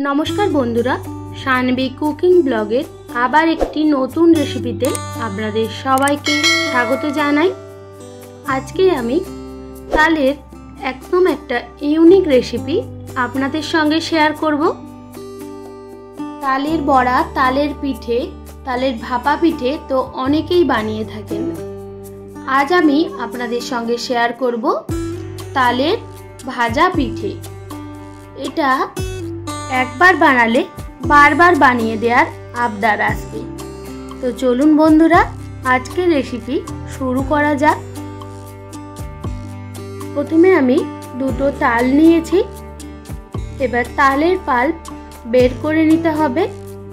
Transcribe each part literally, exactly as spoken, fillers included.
नमस्कार बंधुरा शानवी कुकिंग ब्लगेर आबार एकटी नतून रेसिपिते आपनादेर सबाइके स्वागत जानाई। आजके आमी तालेर एकदम एकटा इउनिक रेसिपि आपनादेर संगे शेयर करब। तालेर बड़ा, तालेर पिठे, तालेर भापा पिठे तो अनेकेई बानिये थाकेन। आज आमी आपनादेर संगे शेयर करब तालेर भाजा पिठे। एटा एक बार बानाले बार बार बानिये देওয়ার आबदार आसबे। तो चलुन बंधुरा आजके रेसिपि शुरू करा जाक। प्रथमे आमी दुटो ताल निয়েছি। एबार तालेर पाल्प बेर करे निते होबे।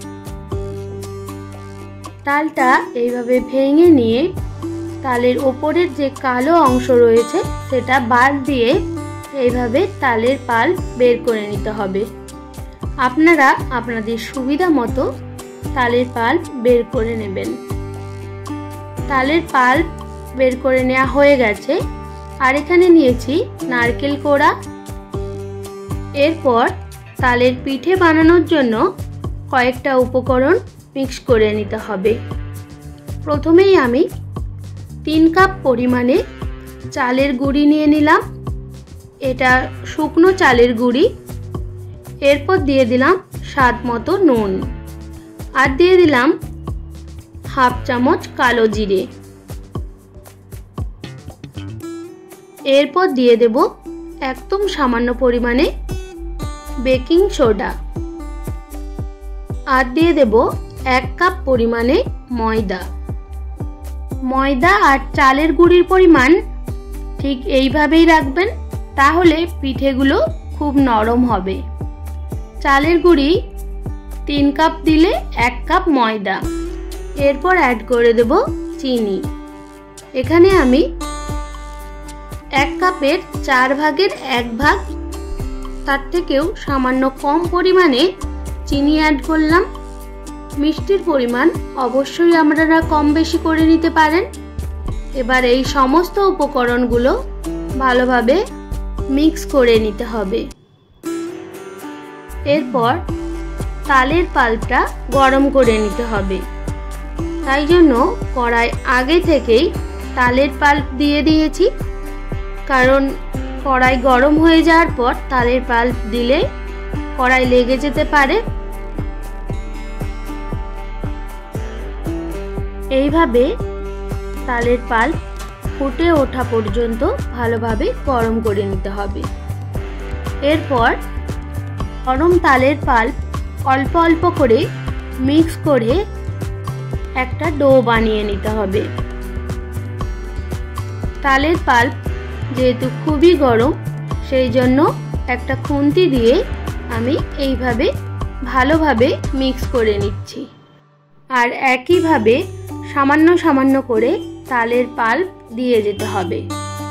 तालटा এইভাবে ভেঙে নিয়ে তালের উপরের যে কালো অংশ রয়েছে সেটা বাদ দিয়ে এইভাবে তালের পাল্প বের করে নিতে হবে। আপনারা আপনাদের সুবিধা মতো তালের পাল্প বের করে নেবেন। তালের পাল্প বের করে নেওয়া হয়ে গেছে। আর এখানে নিয়েছি নারকেল কোড়া। এরপর তালের পিঠে বানানোর জন্য কয়েকটা উপকরণ মিক্স করে নিতে হবে। প্রথমেই আমি তিন কাপ পরিমাণে চালের গুঁড়ি নিয়ে নিলাম। এটা শুকনো চালের গুঁড়ি। এরপর দিয়ে দিলাম স্বাদ মতো নুন আর দিয়ে দিলাম হাফ চামচ কালো জিরে। এরপর দিয়ে দেব একদম সামান্য পরিমাণে বেকিং সোডা আর দিয়ে দেব এক কাপ পরিমাণে ময়দা। ময়দা আর চালের গুঁড়ির পরিমাণ ঠিক এইভাবেই রাখবেন, তাহলে পিঠেগুলো খুব নরম হবে। চালের গুঁড়ি তিন কাপ দিলে এক কাপ ময়দা। এরপর অ্যাড করে দেব চিনি। এখানে আমি এক কাপের চার ভাগের এক ভাগ, তার থেকেও সামান্য কম পরিমাণে চিনি অ্যাড করলাম। মিষ্টির পরিমাণ অবশ্যই আপনারা কম বেশি করে নিতে পারেন। এবার এই সমস্ত উপকরণগুলো ভালোভাবে মিক্স করে নিতে হবে। এরপর তালের পাল্পটা গরম করে নিতে হবে। তাই জন্য কড়াই আগে থেকেই তালের পাল্প দিয়ে দিয়েছি, কারণ কড়াই গরম হয়ে যাওয়ার পর তালের পাল্প দিলে কড়াই লেগে যেতে পারে। এইভাবে তালের পাল্প ফুটে ওঠা পর্যন্ত ভালোভাবে গরম করে নিতে হবে। এরপর গরম তালের পাল্প অল্প অল্প করে মিক্স করে একটা ডো বানিয়ে নিতে হবে। তালের পাল্প যেহেতু খুবই গরম, সেই জন্য একটা খুন্তি দিয়ে আমি এইভাবে ভালোভাবে মিক্স করে নিচ্ছি। আর একইভাবে সামান্য সামান্য করে তালের পাল্প দিয়ে যেতে হবে।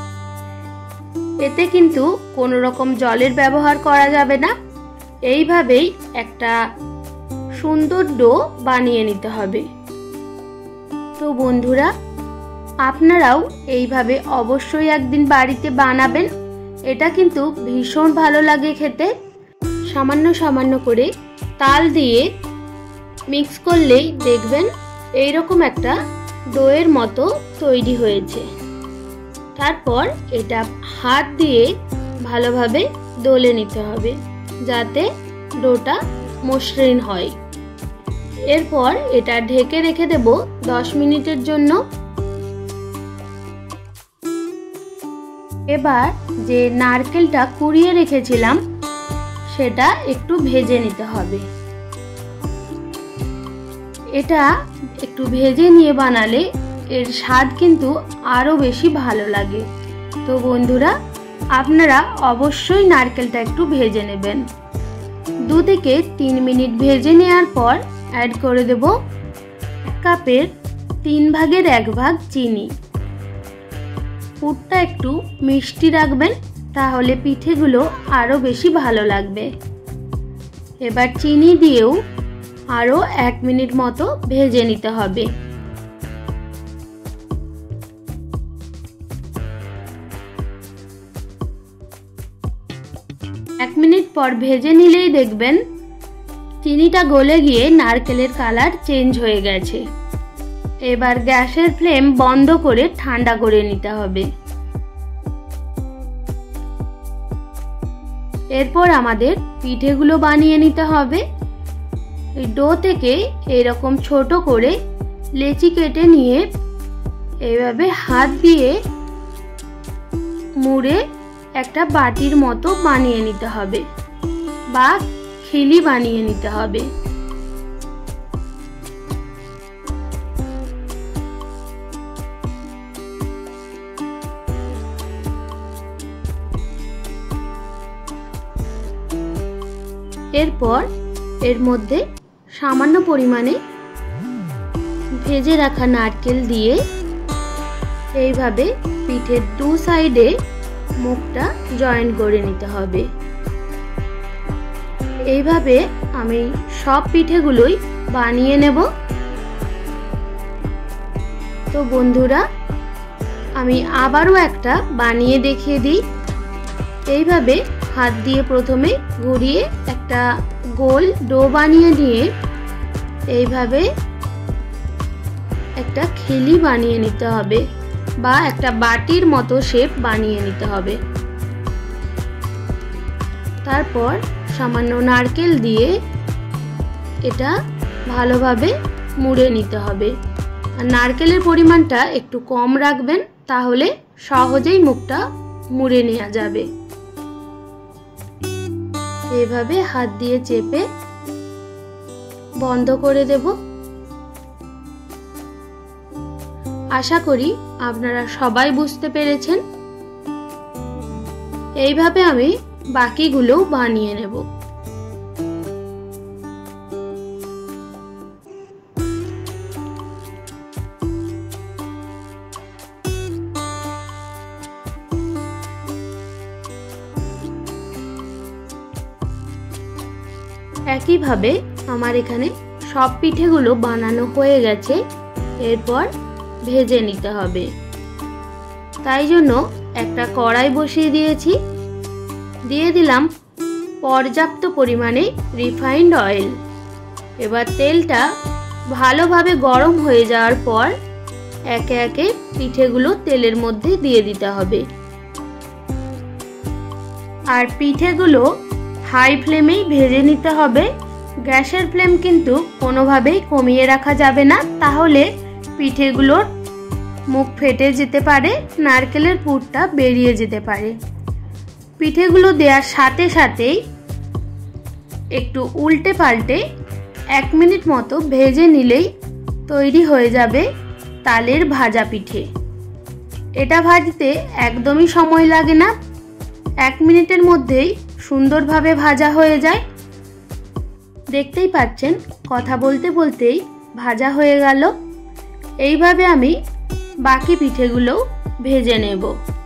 এতে কিন্তু কোনো রকম জলের ব্যবহার করা যাবে না। এইভাবেই একটা সুন্দর ডো বানিয়ে নিতে হবে। তো বন্ধুরা, আপনারাও এইভাবে অবশ্যই একদিন বাড়িতে বানাবেন। এটা কিন্তু ভীষণ ভালো লাগে খেতে। সামান্য সামান্য করে তাল দিয়ে মিক্স করলেই দেখবেন এইরকম একটা ডোয়ের মতো তৈরি হয়েছে। তারপর এটা হাত দিয়ে ভালোভাবে দলে নিতে হবে যাতে ডোটা মসৃণ হয়। এরপর এটা ঢেকে রেখে দেব দশ মিনিটের জন্য। এবার যে নারকেলটা কুড়িয়ে রেখেছিলাম সেটা একটু ভেজে নিতে হবে। এটা একটু ভেজে নিয়ে বানালে এর স্বাদ কিন্তু আরো বেশি ভালো লাগে। তো বন্ধুরা, আপনারা অবশ্যই নারকেলটা একটু ভেজে নেবেন। দু থেকে তিন মিনিট ভেজে নেওয়ার পর অ্যাড করে দেব এক কাপের তিন ভাগের এক ভাগ চিনি। পুরটা একটু মিষ্টি রাখবেন, তাহলে পিঠেগুলো আরো বেশি ভালো লাগবে। এবার চিনি দিয়েও আরো এক মিনিট মতো ভেজে নিতে হবে। এক মিনিট পর ভেজে নিলেই দেখবেন চিনিটা গলে গিয়ে নারকেলের কালার চেঞ্জ হয়ে গেছে। এবার গ্যাসের ফ্লেম বন্ধ করে ঠান্ডা করে নিতে হবে। এরপর আমাদের পিঠেগুলো বানিয়ে নিতে হবে। এই ডো থেকে এরকম ছোট করে লেচি কেটে নিয়ে এইভাবে হাত দিয়ে মুড়ে একটা বাটির মতো বানিয়ে নিতে হবে বা খিলি বানিয়ে নিতে হবে। এরপর এর মধ্যে সামান্য পরিমাণে ভেজে রাখা নারকেল দিয়ে এইভাবে পিঠের দু সাইডে মুখটা জয়েন করে নিতে হবে। এইভাবে আমি সব পিঠেগুলোই বানিয়ে নেব। তো বন্ধুরা, আমি আবারও একটা বানিয়ে দেখিয়ে দিই। এইভাবে হাত দিয়ে প্রথমে ঘুরিয়ে একটা গোল ডো বানিয়ে নিয়ে এইভাবে একটা খিলি বানিয়ে নিতে হবে বা একটা বাটির মতো শেপ বানিয়ে নিতে হবে। তারপর সামান্য নারকেল দিয়ে এটা ভালোভাবে মুড়ে নিতে হবে। আর নারকেলের পরিমাণটা একটু কম রাখবেন, তাহলে সহজেই মুখটা মুড়ে নেওয়া যাবে। এভাবে হাত দিয়ে চেপে বন্ধ করে দেব। আশা করি আপনারা সবাই বুঝতে পেরেছেন। এইভাবে আমি বাকিগুলো বানিয়ে নেব। একইভাবে আমার এখানে সব পিঠেগুলো বানানো হয়ে গেছে। এরপর ভেজে নিতে হবে। তাই জন্য একটা কড়াই বসিয়ে দিয়েছি। দিয়ে দিলাম পর্যাপ্ত পরিমাণে রিফাইন্ড অয়েল। এবার তেলটা ভালোভাবে গরম হয়ে যাওয়ার পর একে একে পিঠেগুলো তেলের মধ্যে দিয়ে দিতে হবে। আর পিঠেগুলো হাই ফ্লেমেই ভেজে নিতে হবে। গ্যাসের ফ্লেম কিন্তু কোনোভাবেই কমিয়ে রাখা যাবে না, তাহলে পিঠেগুলোর মুখ ফেটে যেতে পারে, নারকেলের পুরটা বেরিয়ে যেতে পারে। পিঠেগুলো দেওয়ার সাথে সাথেই একটু উল্টে পাল্টে এক মিনিট মতো ভেজে নিলেই তৈরি হয়ে যাবে তালের ভাজা পিঠে। এটা ভাজতে একদমই সময় লাগে না, এক মিনিটের মধ্যেই সুন্দরভাবে ভাজা হয়ে যায়। দেখতেই পাচ্ছেন, কথা বলতে বলতেই ভাজা হয়ে গেল। এইভাবে আমি বাকি পিঠেগুলো ভেজে নেব।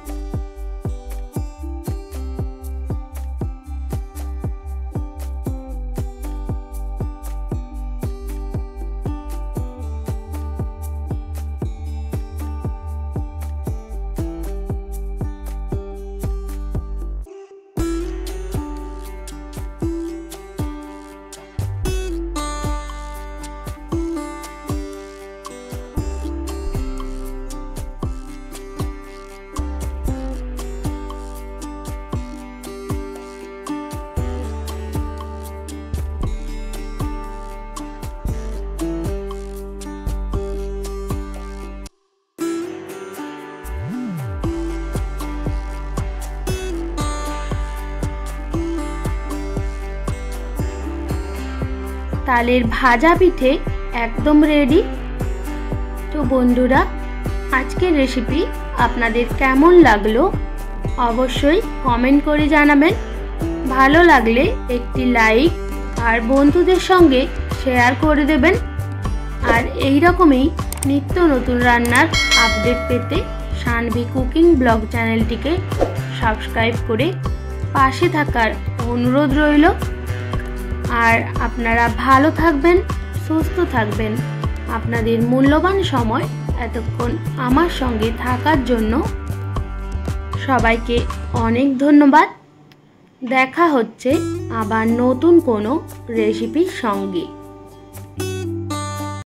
তালের ভাজা পিঠে একদম রেডি। তো বন্ধুরা, আজকের রেসিপি আপনাদের কেমন লাগলো অবশ্যই কমেন্ট করে জানাবেন। ভালো লাগলে একটি লাইক আর বন্ধুদের সঙ্গে শেয়ার করে দেবেন। আর এই রকমই নিত্য নতুন রান্নার আপডেট পেতে সানভি কুকিং ব্লগ চ্যানেলটিকে সাবস্ক্রাইব করে পাশে থাকার অনুরোধ রইল। আর আপনারা ভালো থাকবেন, সুস্থ থাকবেন। আপনাদের মূল্যবান সময় এতক্ষণ আমার সঙ্গে থাকার জন্য সবাইকে অনেক ধন্যবাদ। দেখা হচ্ছে আবার নতুন কোনো রেসিপির সঙ্গে।